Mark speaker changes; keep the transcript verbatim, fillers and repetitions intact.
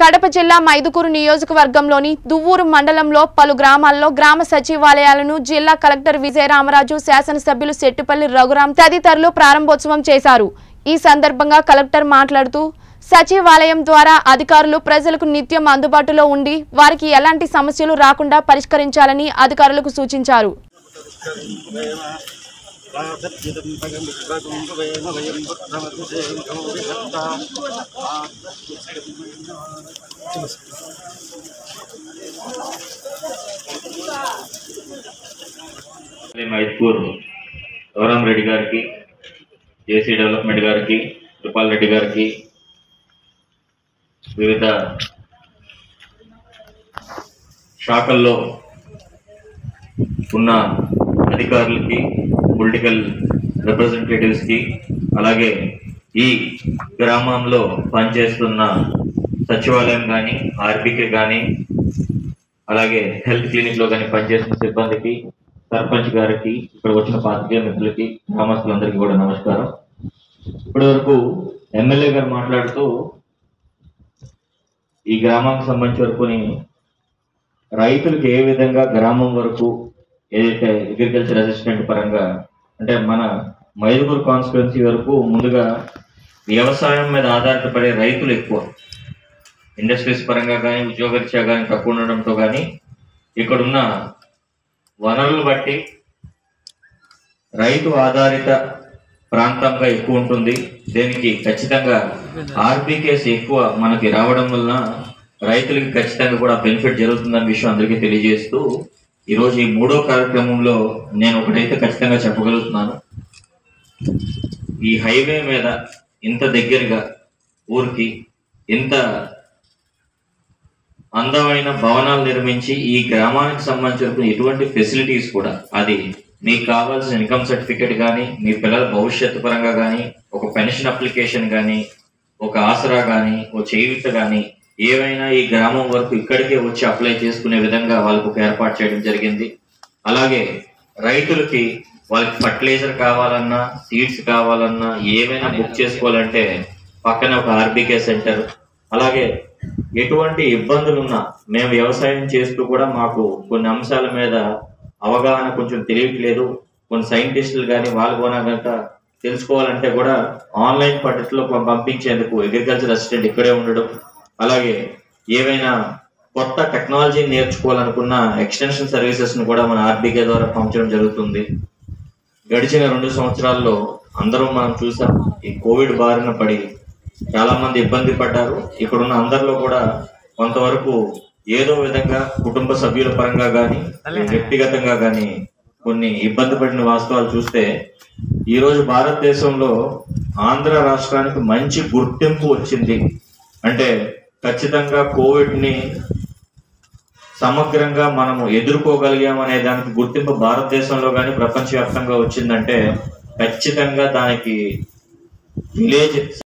Speaker 1: కడప జిల్లా మైదుకూరు నియోజకవర్గంలోని దువ్వూరు మండలంలో పలు గ్రామాల్లో గ్రామ సచివాలయాలను జిల్లా కలెక్టర్ విజయ రామరాజు, శాసనసభ్యులు సెట్టిపల్లి రఘురాం తదితరులు ప్రారంభోత్సవం చేశారు। ఈ సందర్భంగా కలెక్టర్ మాట్లాడుతూ సచివాలయం ద్వారా అధికారులు ప్రజలకు నిత్యం అందుబాటులో ఉండి వారికి ఎలాంటి సమస్యలు రాకుండా పరిష్కరించాలని అధికారులకు సూచించారు।
Speaker 2: మైదుకూరు రఘురాం రెడ్డి గారికి, జేసీ డెవలప్మెంట్ గారికి, కృపాల్ రెడ్డి గారికి, వివిధ శాఖల్లో ఉన్న అధికారులకి, పొలిటికల్ రిప్రజెంటేటివ్స్ కి, అలాగే ఈ గ్రామంలో పనిచేస్తున్న సచివాలయం కానీ, ఆర్బీకే కానీ, అలాగే హెల్త్ క్లినిక్ లో కానీ పనిచేస్తున్న సిబ్బందికి, సర్పంచ్ గారికి, ఇక్కడ వచ్చిన పాత్రికేయ మిత్రులకి, గ్రామస్తులందరికీ కూడా నమస్కారం। ఇప్పటి వరకు ఎమ్మెల్యే గారు మాట్లాడుతూ ఈ గ్రామానికి సంబంధించి వరకుని రైతులకు ఏ విధంగా గ్రామం వరకు ఏదైతే అగ్రికల్చర్ అసిస్టెంట్ పరంగా అంటే మన మైదుకూరు కాన్స్టిట్యున్సీ వరకు ముందుగా వ్యవసాయం మీద ఆధారపడే రైతులు ఎక్కువ, ఇండస్ట్రీస్ పరంగా కానీ ఉద్యోగరీత్యా కానీ తక్కువ ఉండడంతో కానీ ఇక్కడున్న వనరులు బట్టి రైతు ఆధారిత ప్రాంతంగా ఎక్కువ ఉంటుంది। దీనికి ఖచ్చితంగా ఆర్బీకేస్ ఎక్కువ మనకి రావడం వలన రైతులకి ఖచ్చితంగా కూడా బెనిఫిట్ జరుగుతుందన్న విషయం అందరికీ తెలియజేస్తూ ఈరోజు ఈ మూడో కార్యక్రమంలో నేను ఒకటైతే ఖచ్చితంగా చెప్పగలుగుతున్నాను, ఈ హైవే మీద ఇంత దగ్గరగా ఊరికి ఇంత అందమైన భవనాలు నిర్మించి ఈ గ్రామానికి సంబంధించిన ఎటువంటి ఫెసిలిటీస్ కూడా, అది మీకు కావాల్సిన ఇన్కమ్ సర్టిఫికేట్ కానీ, మీ పిల్లల భవిష్యత్తు పరంగా కానీ, ఒక పెన్షన్ అప్లికేషన్ కానీ, ఒక ఆసరా కానీ, ఒక చేయూత కానీ ఏవైనా ఈ గ్రామం వరకు ఇక్కడికే వచ్చి అప్లై చేసుకునే విధంగా వాళ్ళకు ఒక ఏర్పాటు చేయడం జరిగింది। అలాగే రైతులకి వాళ్ళకి ఫర్టిలైజర్ కావాలన్నా, సీడ్స్ కావాలన్నా, ఏవైనా బుక్ చేసుకోవాలంటే పక్కనే ఒక ఆర్బీకే సెంటర్, అలాగే ఎటువంటి ఇబ్బందులున్నా మేము వ్యవసాయం చేస్తూ కూడా మాకు కొన్ని అంశాల మీద అవగాహన కొంచెం తెలియట్లేదు, కొన్ని సైంటిస్టులు కానీ వాళ్ళు కూడా కనుక తెలుసుకోవాలంటే కూడా ఆన్లైన్ పద్ధతిలో పంపించేందుకు అగ్రికల్చర్ అసిస్టెంట్ ఇక్కడే ఉండడం, అలాగే ఏవైనా కొత్త టెక్నాలజీ నేర్చుకోవాలనుకున్న ఎక్స్టెన్షన్ సర్వీసెస్ ను కూడా మన ఆర్బీకే ద్వారా పంపించడం జరుగుతుంది। గడిచిన రెండు సంవత్సరాల్లో అందరూ మనం చూసాం, ఈ కోవిడ్ బారిన పడి చాలా మంది ఇబ్బంది పడ్డారు। ఇక్కడున్న అందరిలో కూడా కొంతవరకు ఏదో విధంగా కుటుంబ సభ్యుల పరంగా కానీ వ్యక్తిగతంగా కానీ కొన్ని ఇబ్బంది పడిన వాస్తవాలు చూస్తే ఈరోజు భారతదేశంలో ఆంధ్ర రాష్ట్రానికి మంచి గుర్తింపు వచ్చింది। అంటే ఖచ్చితంగా కోవిడ్ ని సమగ్రంగా మనము ఎదుర్కోగలిగామనే దానికి గుర్తింపు భారతదేశంలో కానీ ప్రపంచవ్యాప్తంగా వచ్చిందంటే ఖచ్చితంగా దానికి విలేజ్